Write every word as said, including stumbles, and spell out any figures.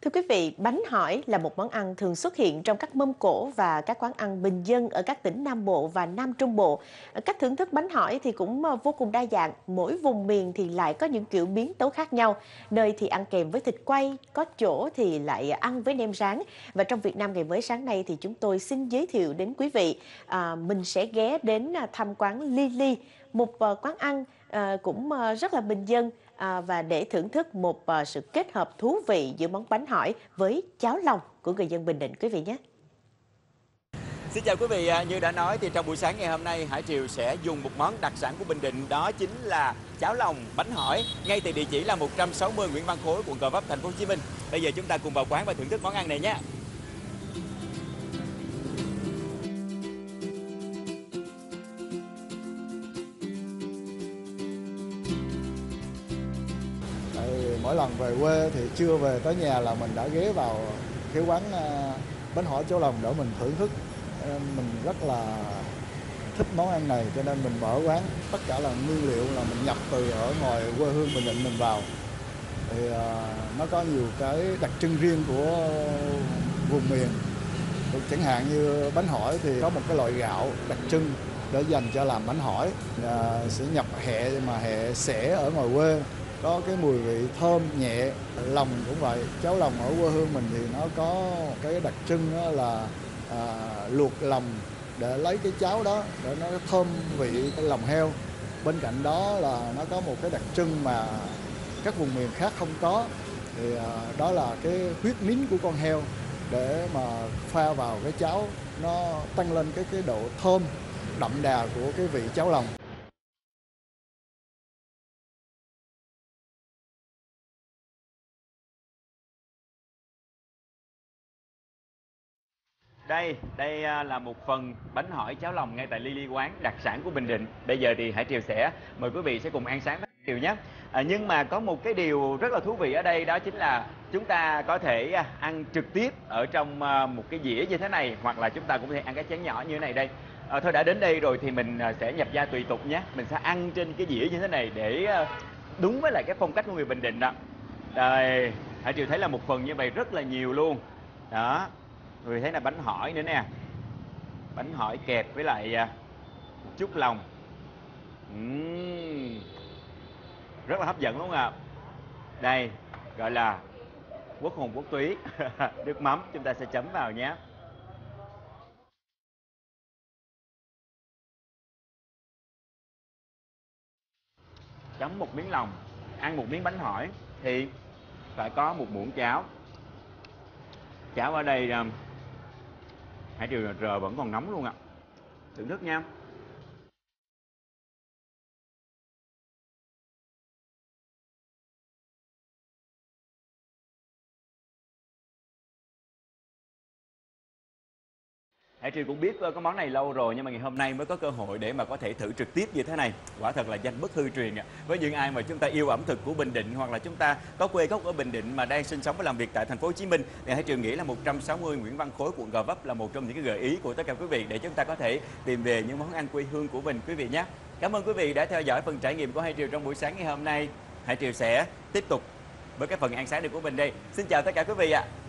Thưa quý vị, bánh hỏi là một món ăn thường xuất hiện trong các mâm cỗ và các quán ăn bình dân ở các tỉnh Nam Bộ và Nam Trung Bộ. Cách thưởng thức bánh hỏi thì cũng ờ, vô cùng đa dạng, mỗi vùng miền thì lại có những kiểu biến tấu khác nhau. Nơi thì ăn kèm với thịt quay, có chỗ thì lại ăn với nem rán. Và trong Việt Nam ngày mới sáng nay thì chúng tôi xin giới thiệu đến quý vị, à, mình sẽ ghé đến à, thăm quán Lily, một ờ, quán ăn ờ, cũng ờ, rất là bình dân. À, và để thưởng thức một à, sự kết hợp thú vị giữa món bánh hỏi với cháo lòng của người dân Bình Định quý vị nhé. Xin chào quý vị, à, như đã nói thì trong buổi sáng ngày hôm nay Hải Triều sẽ dùng một món đặc sản của Bình Định, đó chính là cháo lòng bánh hỏi, ngay tại địa chỉ là một trăm sáu mươi Nguyễn Văn Khối, quận Gò Vấp, thành phố Hồ Chí Minh. Bây giờ chúng ta cùng vào quán và thưởng thức món ăn này nhé. Mỗi lần về quê thì chưa về tới nhà là mình đã ghé vào cái quán bánh hỏi cháo lòng để mình thưởng thức. Mình rất là thích món ăn này cho nên mình mở quán. Tất cả là nguyên liệu là mình nhập từ ở ngoài quê hương Bình Định mình vào. Thì nó có nhiều cái đặc trưng riêng của vùng miền. Chẳng hạn như bánh hỏi thì có một cái loại gạo đặc trưng để dành cho làm bánh hỏi. Sẽ nhập hẹ mà hẹ xẻ ở ngoài quê. Có cái mùi vị thơm nhẹ, lòng cũng vậy. Cháo lòng ở quê hương mình thì nó có cái đặc trưng đó là à, luộc lòng để lấy cái cháo đó để nó thơm vị cái lòng heo. Bên cạnh đó là nó có một cái đặc trưng mà các vùng miền khác không có, thì à, đó là cái huyết nín của con heo để mà pha vào cái cháo, nó tăng lên cái cái độ thơm đậm đà của cái vị cháo lòng. Đây, đây là một phần bánh hỏi cháo lòng ngay tại Lily quán, đặc sản của Bình Định. Bây giờ thì Hải Triều sẽ mời quý vị sẽ cùng ăn sáng với Hải Triều nhé. À, nhưng mà có một cái điều rất là thú vị ở đây, đó chính là chúng ta có thể ăn trực tiếp ở trong một cái dĩa như thế này, hoặc là chúng ta cũng có thể ăn cái chén nhỏ như thế này đây. À, thôi đã đến đây rồi thì mình sẽ nhập gia tùy tục nhé. Mình sẽ ăn trên cái dĩa như thế này để đúng với lại cái phong cách của người Bình Định đó. Đây, Hải Triều thấy là một phần như vậy rất là nhiều luôn. Đó. Người thấy là bánh hỏi nữa nè, bánh hỏi kẹp với lại một chút lòng, uhm, rất là hấp dẫn đúng không ạ? Đây gọi là quốc hồn quốc túy. Nước mắm chúng ta sẽ chấm vào nhé. Chấm một miếng lòng, ăn một miếng bánh hỏi thì phải có một muỗng cháo. Cháo ở đây Hải Triều rờ vẫn còn nóng luôn ạ. Thưởng thức nha. Hải Triều cũng biết có món này lâu rồi, nhưng mà ngày hôm nay mới có cơ hội để mà có thể thử trực tiếp như thế này. Quả thật là danh bất hư truyền ạ. Với những ai mà chúng ta yêu ẩm thực của Bình Định, hoặc là chúng ta có quê gốc ở Bình Định mà đang sinh sống và làm việc tại thành phố Hồ Chí Minh, thì Hải Triều nghĩ là một trăm sáu mươi Nguyễn Văn Khối, quận Gò Vấp là một trong những cái gợi ý của tất cả quý vị để chúng ta có thể tìm về những món ăn quê hương của mình quý vị nhé. Cảm ơn quý vị đã theo dõi phần trải nghiệm của Hải Triều trong buổi sáng ngày hôm nay. Hải Triều sẽ tiếp tục với cái phần ăn sáng này của mình đây. Xin chào tất cả quý vị ạ.